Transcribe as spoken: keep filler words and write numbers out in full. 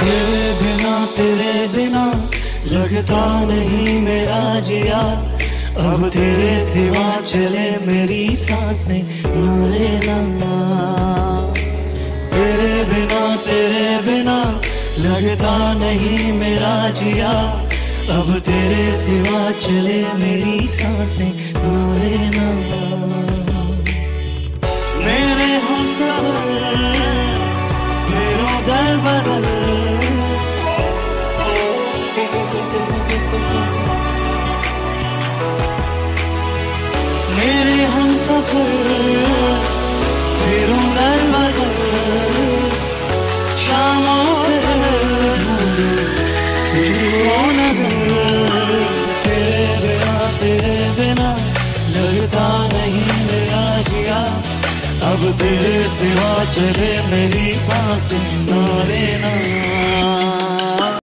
तेरे बिना तेरे बिना लगता नहीं मेरा जिया, अब तेरे सिवा चले मेरी सांसें ना लेना। तेरे बिना तेरे बिना लगता नहीं मेरा जिया, अब तेरे सिवा चले मेरी सांसें ना लेना। मेरे हमसफर फिरों दर बदर, मेरे हमसफर फिरों दर बदर, शामों से तुझको नजर। तेरे बिना तेरे बिना लगता नहीं मेरा जिया, अब तेरे सिवा चले मेरी सांसें ना लेना।